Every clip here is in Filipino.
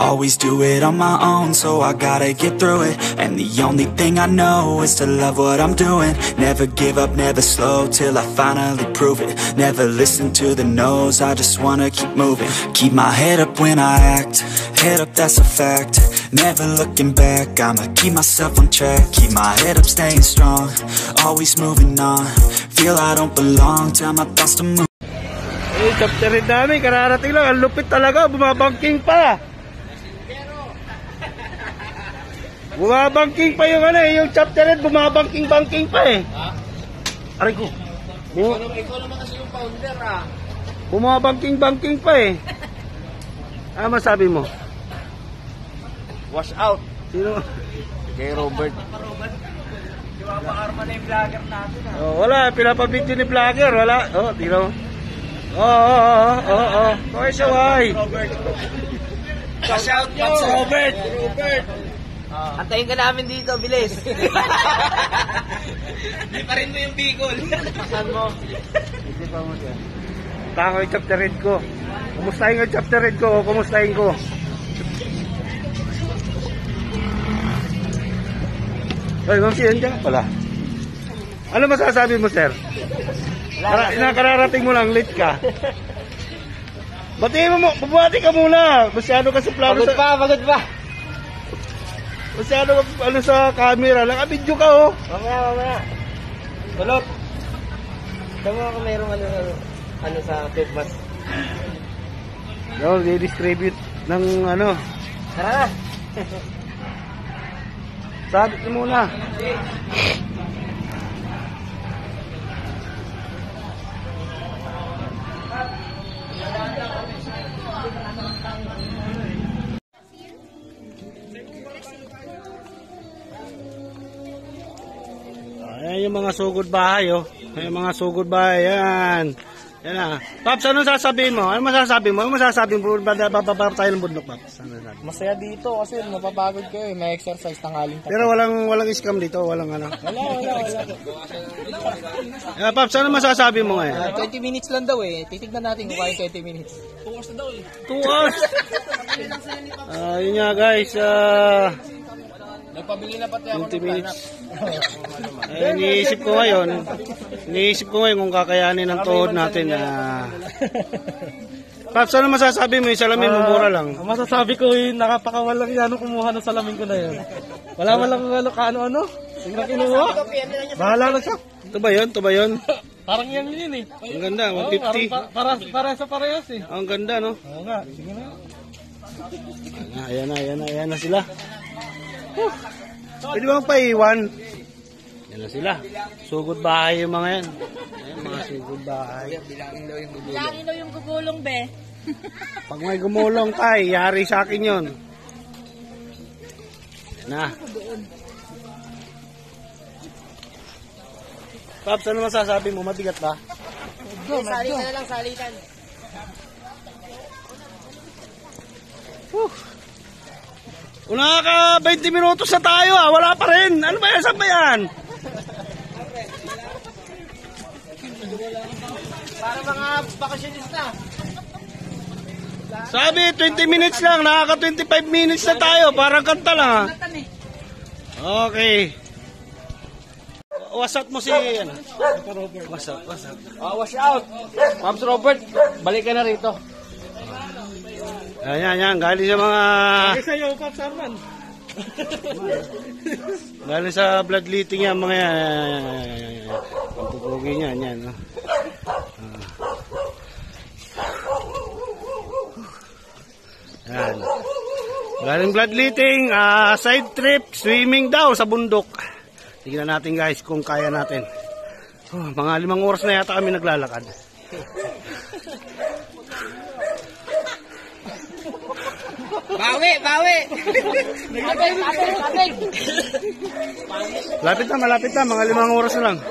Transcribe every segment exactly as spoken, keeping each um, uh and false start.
always do it on my own, so I gotta get through it. And the only thing I know is to love what I'm doing. Never give up, never slow, till I finally prove it. Never listen to the no's, I just wanna keep moving. Keep my head up when I act, head up, that's a fact. Never looking back, I'ma keep myself on track. Keep my head up, staying strong, always moving on. Feel I don't belong, tell my thoughts to move. Eh, chapter rin namin, kararating lang. Ang lupit talaga, bumabangking pa. Bumabangking pa yung ano eh, yung chapter rin, bumabangking-bangking pa eh. Aray ko. Bum Ikaw naman kasi yung founder ah. Bumabangking-bangking pa eh. Ano masabi mo? Wash out. Sino? Kay Robert. Arma na yung vlogger natin ah. Oh, wala, pinapabidyo ni vlogger, wala. Oh, tino. Oo, oo, oo, oo. Kaya siya, why? Wash out nyo. Robert. Robert. Uh, Antayin ka namin dito, bilis. Hindi pa rin mo yung Bicol. Saan mo? Hindi pa mo siya. Tako yung chapter red ko. Kumustahin ko yung chapter red ko, kumustahin ko. Ay, kung siya dyan pala. Ano masasabi mo, sir? Kara nakararating mo lang, late ka. Batiin mo mo, bubuhati ka muna. Masyado ka sa plano Pagod sa... pa, pagod pa. Masyado ka ano, sa camera. Nakabidyo ka, oh. Mamaya, mamaya. Kulot. Tama ako mayroong ano, ano, ano sa Pigmas. Yo, di-distribute ng ano. Tara na. Sabit mo muna. Ayan yung mga sugod bahay, oh. Ayan yung mga sugod bahay, yan. Yan na. Paps, ano sasabihin mo? Ano masasabi mo? Ano masasabi mo? Bababa tayo ng bundok, Paps. Ano sasabi? Masaya dito kasi mapapagod kayo eh. May exercise tanghaling pa. Pero walang walang scam dito, walang ano. Wala, wala, wala. Yeah, Paps, ano masasabi mo ngayon? Uh, twenty minutes lang daw eh. Titignan natin kung kaya twenty minutes. two hours na daw eh. two hours? Ah, yun nga guys. Ah... Nagpabili na pati ako twenty ng minutes. Eh, iniisip ko ngayon, iniisip ko ngayon kung kakayanin ng tuhod natin na... Paps, ano masasabi mo? Yung salamin mo, mura lang. Uh, masasabi ko yung nakapakawalang yan kumuha ng salamin ko na yun. Wala man lang ano, kaano-ano. Tingnan kinuha. Bahala na siya. Ito ba yun? Ito ba yun? Parang yan yun eh. Ang ganda, one fifty. Oh, para, para sa parehas eh. Ang ganda, no? Oo nga, sige na. Ayan na, ayan na, ayan na sila. Huh. Pwede bang paiwan? Yan na sila. Sugod bahay yung mga yan. Ayan, mga sugod bahay. Bilangin daw yung gugulong. Bilangin daw yung gugulong, be. Pag may gumulong tay, yari sa akin yun. Yan na. Paps, ano masasabi mo? Mabigat ba? Okay, salitan na lang, salitan. Whew. Kung nakaka twenty minutos na tayo ah, wala pa rin. Ano ba yan? Saan ba yan? Para mga bakasyonista. Sabi, twenty minutes lang. Nakaka twenty-five minutes na tayo. Parang kanta lang ah. Okay. Wasat mo si... Ano? Wasat, wasat. Oh, wash out. Pops Robert, balik ka na rito. Ayan, yan. Galing sa mga... Kasi sa'yo, Pops Arman. Galing sa bloodletting yan, mga yan. Ang pupugi niyan, yan. No? Yan. Galing bloodletting, uh, side trip, swimming daw sa bundok. Tignan natin guys kung kaya natin. Oh, mga limang oras na yata kami naglalakad. Bawi, bawi. Kapit, kapit, kapit. Lapit na, malapit na. Mga limang oras na lang.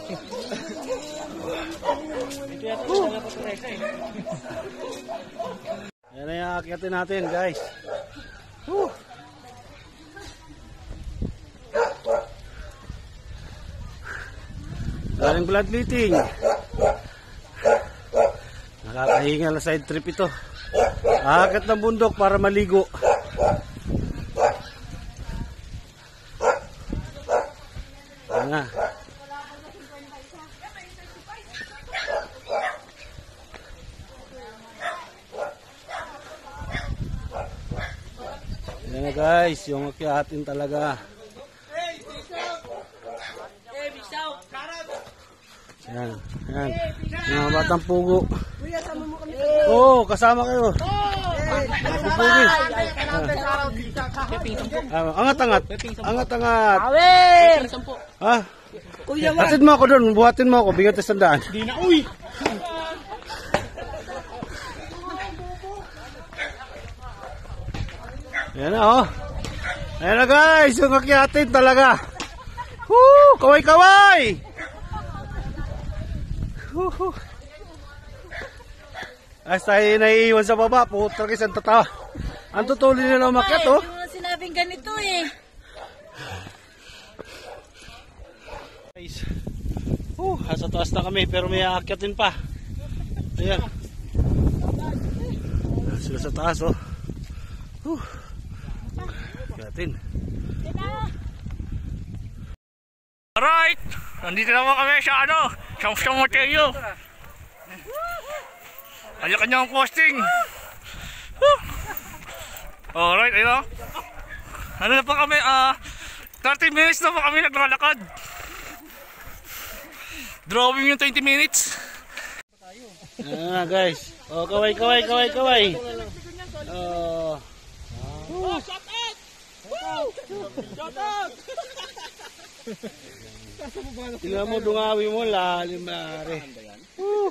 Yan na yung akyatin natin, guys. Whew. Galing bloodletting. Nakakahinga na side trip ito. Akit ng bundok para maligo. Ayan na. Ayan na guys, yung akyatin talaga. Ayan, ayan. Mga batang pugo. Oo, oh, kasama kayo. Pupugi. Ah, angat-angat. Angat-angat. Ha? Asid mo ako doon, buhatin mo ako, bigat sa sandaan. Di na, uy! Ayan na, oh. Ayan na guys, yung akyatin talaga. Woo! Kaway-kaway! Woo! As tayo naiiwan sa baba, putra kisang tatawa. Ang tutuloy nila umakyat, oh. Yung sinabing ganito eh. Guys, uh, sa taas na kami pero may aakyatin pa. Ayan. Sila sa taas, oh. Uh. Akyatin. Alright, nandito naman kami sa ano, sa San Mateo. Kanya-kanyang posting. Alright, ayun. Ano na pa kami, ah, uh, thirty minutes na pa kami naglalakad. Drawing yung twenty minutes. Ayan na guys. Oh, kaway, kaway, kaway, kaway. Oh. Oh, shut up! Woo! Shut up! Tingnan mo, dungawi mo, lalim mare. Uh.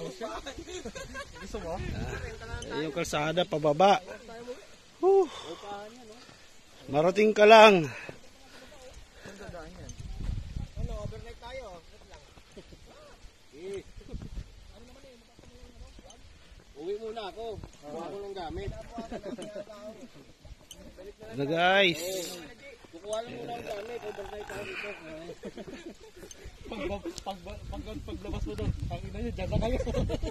Ah, yung kalsada, pababa. Uh. Marating ka lang. Uwi muna ako. Kuha ko ng gamit. Ano guys? Kukuha lang muna ng gamit. Overnight tayo dito. Pag, pag, pag, paglabas mo doon, ang ina nyo, dyan na kayo.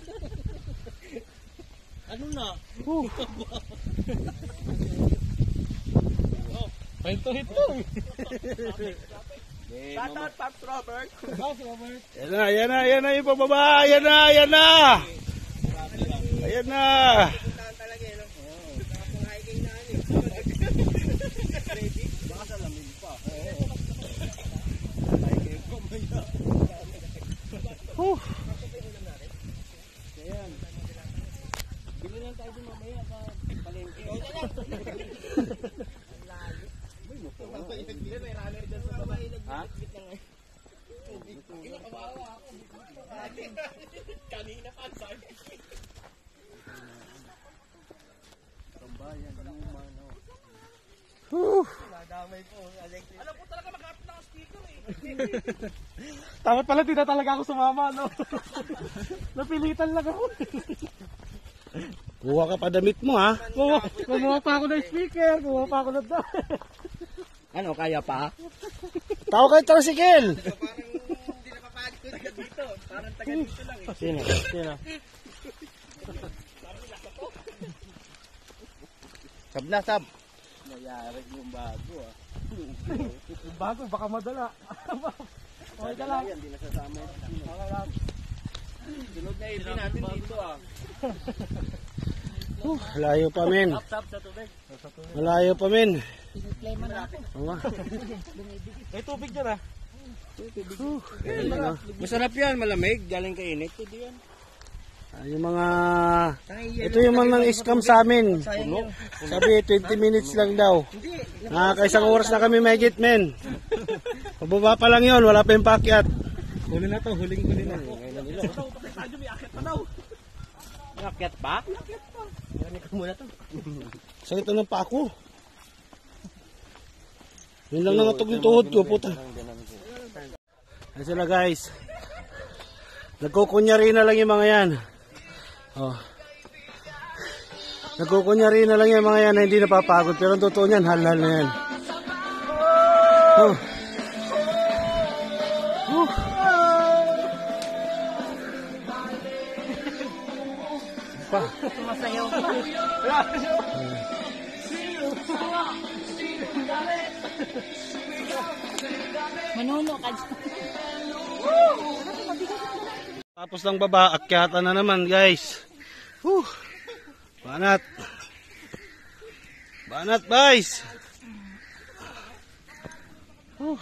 Ano na? Uh. Oh, hito hito. Shout out, Pops Robert. Pops Robert. Ayan na, ayan na, ayan na yung pababa. Ayan na, ayan na. Ayan na. Huh. Bili lang tayo din mamaya sa palengke. Ha? Kanina pa, sorry. Tambayan, luman, oh. Huh. Nadamay po, electric. Alam ko talaga mag-up na ang speaker eh. Dapat pala di na talaga ako sumama, no? Napilitan lang ako. Kuha ka pa damit mo, ha? Kumuha, kumuha pa ako ng speaker, kumuha pa ako ng damit. Ano, kaya pa? Tawag kayo tricycle. Parang hindi napapagod dito. Parang taga dito lang eh. Sino? Sino? Sab na, sab. Nayari yung bago ah. Yung bago, baka madala. Okay ka lang. Hindi nasasama yun. Okay lang. Sunod na ibig natin dito ah. Uh, layo pa men. Sab sa tubig. Malayo pa men. Oo. May tubig dyan ah. Uh, ayun, no? Masarap yan, malamig. Galing kainit. Ito yan. Ah, yung mga ito yung mga scam sa amin. Sabi twenty minutes lang daw. Ah, kaisang oras na kami mahigit men. Pababa pa lang yon, wala pa yung pakyat. Huli na to, huling huli na. Nakyat pa? Nakyat pa. Yan ka muna to. Sakit na ng pako. Yun lang nangatog yung tuhod ko, puta. Ayan sila guys. Nagkukunyari na lang yung mga yan. Oh. Nagkukunyari na lang yung mga yan na hindi napapagod. Pero ang totoo niyan, halal na yan. Oh. Uh. Pa. Sumasayaw pa. Manuno ka. Tapos ng baba, akyatan na naman guys. Whew. Banat. Banat guys. Whew.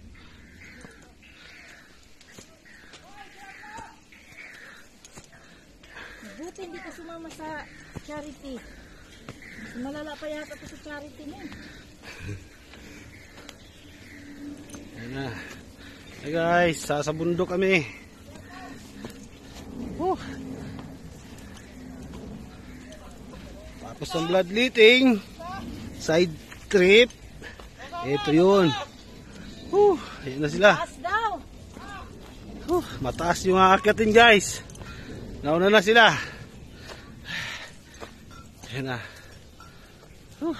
Buti hindi ka sumama sa charity. Mas malala pa yata ko sa charity mo. Ayan na. Hey guys, sa bundok kami. Whew. Tapos ng bloodletting, side trip. Ito yun. Whew. Ayan na sila. Taas daw. Whew. Mataas yung aakyatin guys. Nauna na sila. Ayan na. Whew.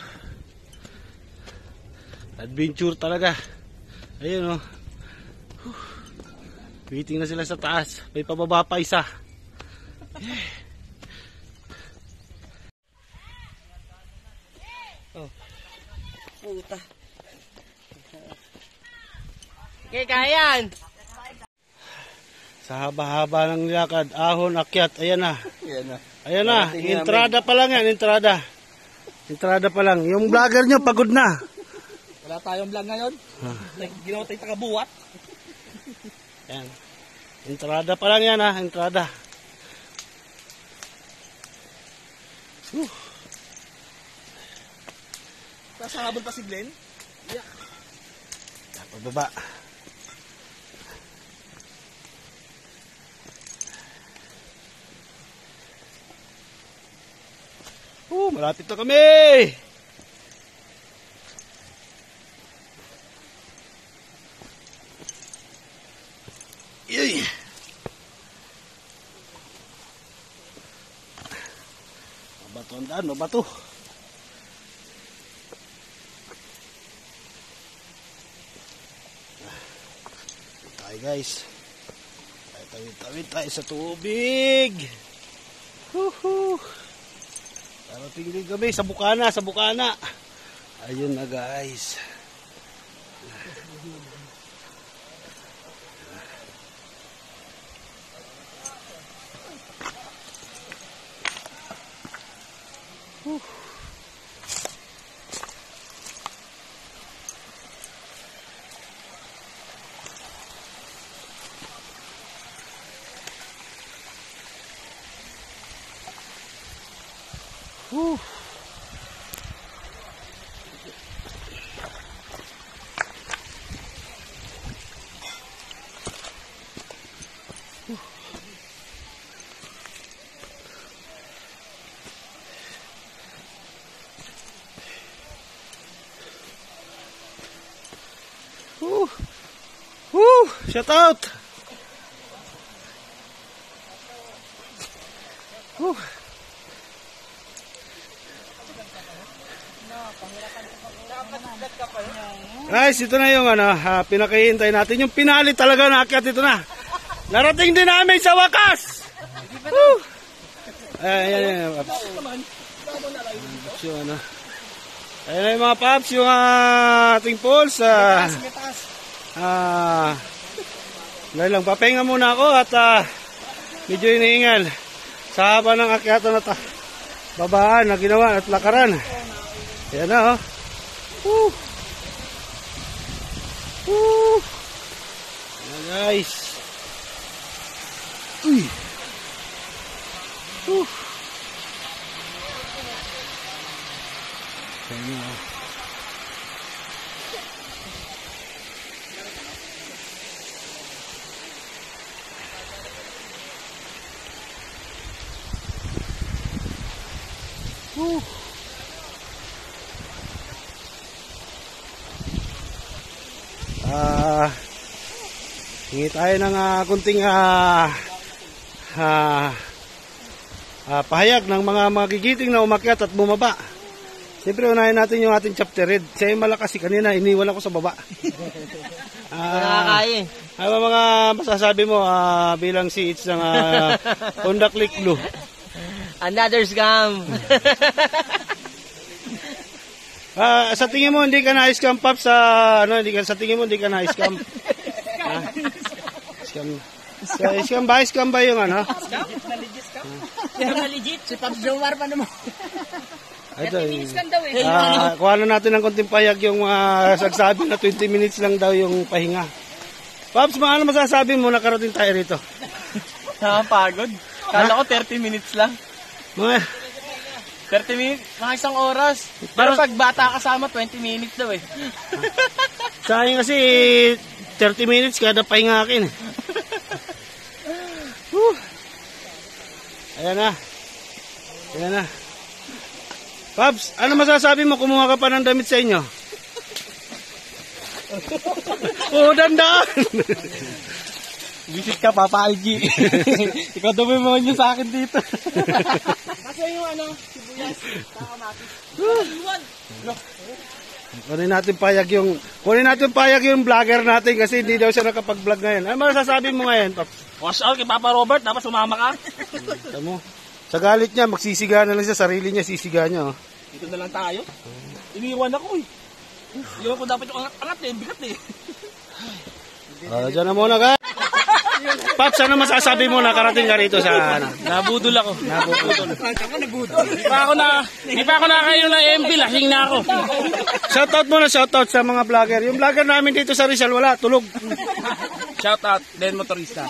Adventure talaga. Ayun o. Oh. Waiting na sila sa taas. May pababa pa isa. Yeah. Oh. Puta. Okay, kayan. Sa haba-haba ng lakad, ahon, akyat, ayan na. Ayan na. Ayan na, entrada pa lang yan, entrada. Entrada pa lang. Yung vlogger nyo, pagod na. Wala tayong vlog ngayon. Ginawa tayong tagabuhat. Ayan. Entrada pa lang yan ha, entrada. Uh. Sa habol pa si Glenn. Yeah. Pababa. Uh, malapit na kami. Yay. Mabato ang daan, mabato. Tayo guys. Tawid-tawid tayo sa tubig. Woohoo. Darating din kami sa bukana, sa bukana. Ayun na guys. Whew. Whew. Woo! Woo! Shout out! Woo! Guys, ito na yung ano, uh, pinakahihintay natin. Yung pinali talaga na akyat, ito na. Narating din namin sa wakas! Woo! Ayan, ayan, ayan. Yung ano. Ayan na yung mga paps, yung uh, ating pulse. Uh, uh, dahil lang, papahinga muna ako at uh, medyo iniingal sa haba ng akyatan at uh, babaan na ginawa at lakaran. Ayan na, oh. Woo! Woo! Ayan, guys. Uy! Woo! Ayan na, oh. Woo! Ah, uh, hingi tayo ng uh, kunting uh, uh, uh, pahayag ng mga magigiting na umakyat at bumaba. Siyempre unahin natin yung ating chapter red. Siya yung malakas, kanina iniwala ko sa baba. Nakakaya. Uh, ano mga masasabi mo uh, bilang si It's ng uh, Honda Click Blue? Another scam. Ah, sa tingin mo hindi ka na-scam, Pops, sa ano, hindi ka sa tingin mo hindi ka na-scam. Ha? Scam. Sa scam ba? Scam ba yung ano? Scam? Na-legit scam? Pero na-legit. Si Pops Jomar pa naman. Ito, eh. Ah, kuha na natin ng konting payag yung uh, sagsabi na twenty minutes lang daw yung pahinga. Pops, mga ano masasabi mo nakarating tayo rito? Nakapagod. Kala ko thirty minutes lang. Mga thirty minutes, mga isang oras. Pero pag bata kasama, twenty minutes daw eh. sayang kasi thirty minutes kada pahinga akin. Whew. Ayan na. Ayan na. Pops, ano masasabi mo? Kumuha ka pa ng damit sa inyo? Oh, dandaan! Visit ka, Papa I G. Ikaw dumi mo nyo sa akin dito. Kasi yung ano, sibuyas, kakamatis. Kunin natin payag yung kunin natin payag yung vlogger natin kasi hindi daw siya nakapag-vlog ngayon. Ano masasabi mo ngayon, Pops? Wash out kay Papa Robert, dapat sumama ka. Ito mo. Sa galit niya, magsisiga na lang siya, sarili niya, sisiga niya. Oh. Dito na lang tayo. Iniwan ako eh. Iniwan ko dapat yung angat eh, bigat eh. Ah, dyan na muna ka. Pops, ano masasabi mo nakarating ka rito sa ano? Nabudol ako. Nabudol. Di pa ako na, di pa ako nakakayo ng M B, lasing na ako. Shoutout muna, shoutout sa mga vlogger. Yung vlogger namin dito sa Rizal, wala, tulog. Shout out, Den Motorista.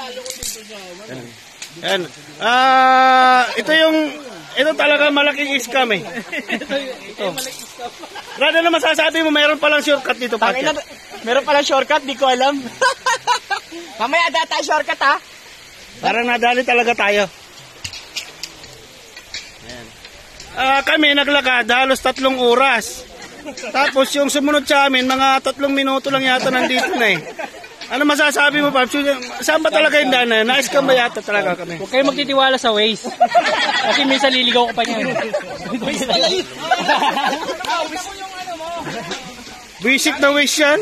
Yan. Ah, ito yung ito talaga malaking scam eh. Ito. Rada na masasabi mo, mayroon palang shortcut dito, Pat. Meron pala shortcut, di ko alam. Mamaya data shortcut ha. Parang nadali talaga tayo. Ayan. Ah, kami naglakad halos tatlong oras. Tapos yung sumunod sa amin, mga tatlong minuto lang yata nandito na eh. Ano masasabi mo, Pops? Saan ba talaga yung daan na yun? Na-scam ba yata talaga kami? Huwag kayo magtitiwala sa Waze. Kasi minsan liligaw ko pa niya. Visit na wish yan?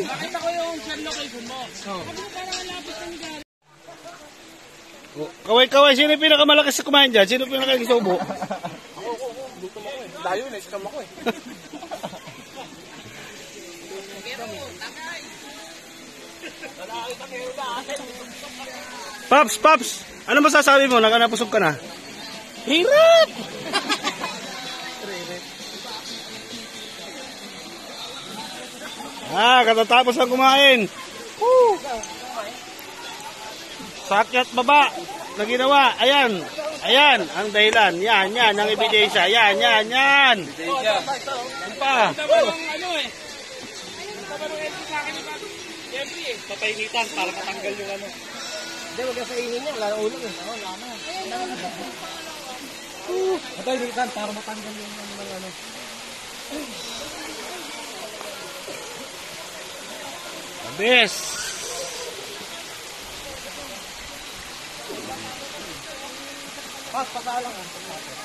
Kaway-kaway, sino yung pinakamalakas sa kumain dyan? Sino yung pinakakisubo? Layo, na-scam ako eh. Pops, Pops! Ano masasabi mo? Nakanapusog ka na? Hirap! Ah, katatapos lang kumain. Woo! Sakyat baba na ginawa. Ayan. Ayan, ang dahilan. Yan, yan, ang ebidensya. Yan, yan, yan. Yan pa. Ano eh? Papainitan para matanggal yung ano. Hindi, wag ka sa ingin niya. Wala na ulo eh. Wala na. Papainitan para matanggal yung ano. Abis. Pas, pagkaalang ah.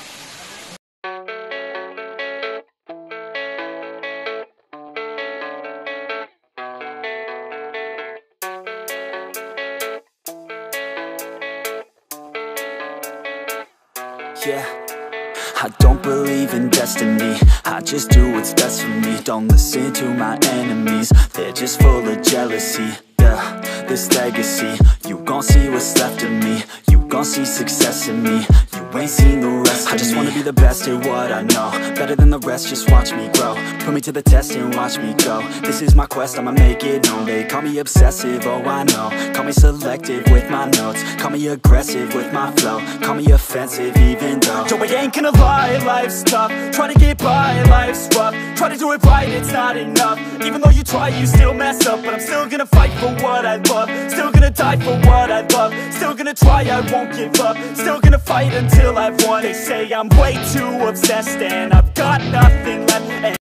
Yeah, I don't believe in destiny, I just do what's best for me. Don't listen to my enemies, they're just full of jealousy. Yeah, this legacy, you gon' see what's left of me. You gon' see success in me, you ain't seen the rest of me. I just wanna be the best at what I know, better than the rest, just watch me grow. Put me to the test and watch me go. This is my quest, I'ma make it known. They call me obsessive, oh I know. Call me selective with my notes, call me aggressive with my flow. Call me offensive even though Yo, I ain't gonna lie, life's tough. Try to get by, life's rough. Try to do it right, it's not enough. Even though you try, you still mess up. But I'm still gonna fight for what I love. Still gonna die for what I love. Still gonna try, I won't give up. Still gonna fight until I've won. They say I'm way too obsessed and I've got nothing left. And